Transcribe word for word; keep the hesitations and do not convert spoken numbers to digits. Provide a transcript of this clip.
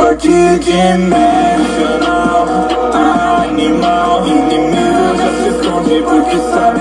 multidimensional, animal, inimigo já se esconde porque sabe